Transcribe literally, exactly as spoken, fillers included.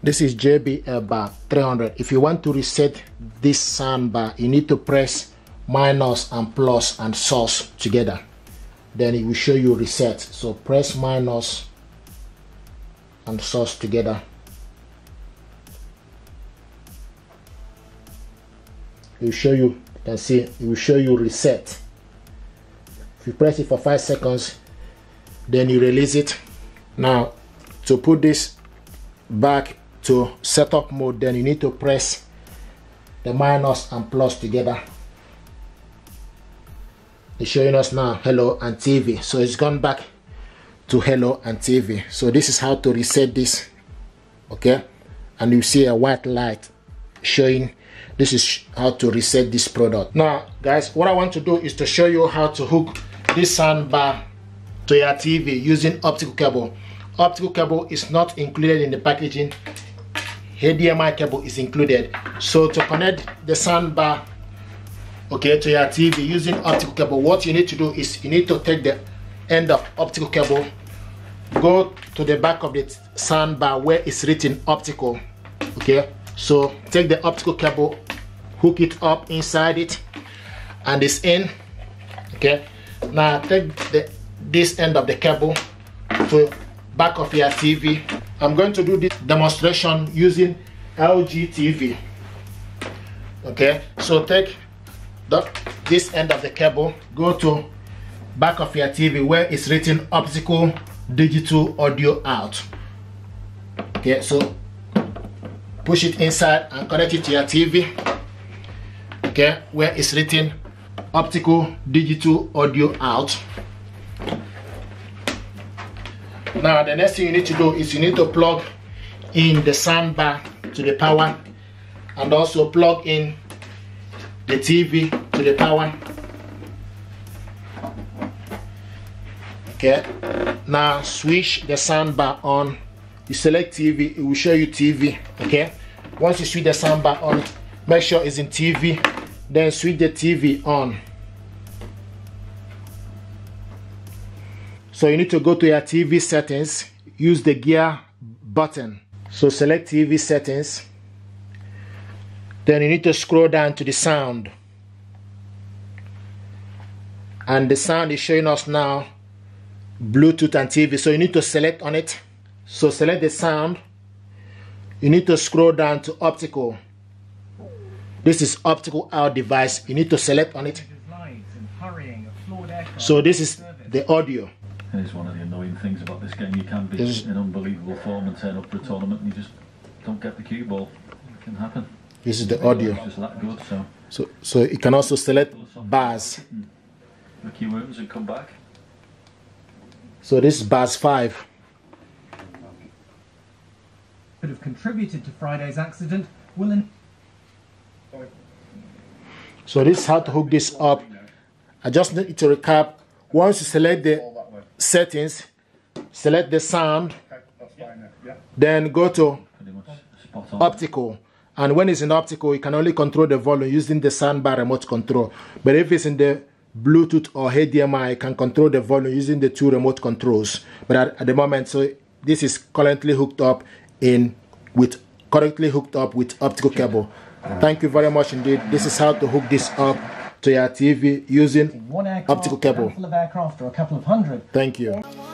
This is J B L bar three hundred. If you want to reset this soundbar, you need to press minus and plus and source together. Then it will show you reset. So press minus and source together. It will show you, you can see, it will show you reset. If you press it for five seconds, then you release it. Now, to put this back to setup mode, then you need to press the minus and plus together. It's showing us now hello and T V, so it's gone back to hello and T V. So this is how to reset this, okay? And you see a white light showing this is how to reset this product. Now guys, what I want to do is to show you how to hook this soundbar to your T V using optical cable. Optical cable is not included in the packaging. H D M I cable is included. So to connect the soundbar, okay, to your T V using optical cable, what you need to do is you need to take the end of optical cable, go to the back of the soundbar where it's written optical, okay? So take the optical cable, hook it up inside it, and it's in, okay? Now take the this end of the cable to back of your T V. I'm going to do this demonstration using L G T V, okay? So take the, this end of the cable, go to back of your T V where it's written optical digital audio out, okay? So push it inside and connect it to your T V, okay, where it's written optical digital audio out. Now the next thing you need to do is you need to plug in the soundbar to the power, and also plug in the T V to the power. Okay, now switch the soundbar on. You select T V, it will show you T V. Okay, once you switch the soundbar on, make sure it's in T V, then switch the T V on. So you need to go to your T V settings, use the gear button. So select T V settings, then you need to scroll down to the sound, and the sound is showing us now Bluetooth and T V, so you need to select on it. So select the sound, you need to scroll down to optical. This is optical out device, you need to select on it. So this is the audio. It is one of the annoying things about this game. You can be in unbelievable form and turn up for a tournament and you just don't get the cue ball. It can happen. This is the audio. It's just that good, so. So, so you can also select bars. The cue wounds and come back. So this is bars five. Could have contributed to Friday's accident. Will in So this is how to hook this up. I just need to recap. Once you select the settings, select the sound, then go to optical, and when it's in optical you can only control the volume using the soundbar remote control, but if it's in the Bluetooth or H D M I you can control the volume using the two remote controls. But at, at the moment, so this is currently hooked up in with currently hooked up with optical cable. Thank you very much indeed. This is how to hook this up to your T V using one aircraft, optical cable. a handful of aircraft or a couple of hundred. Thank you.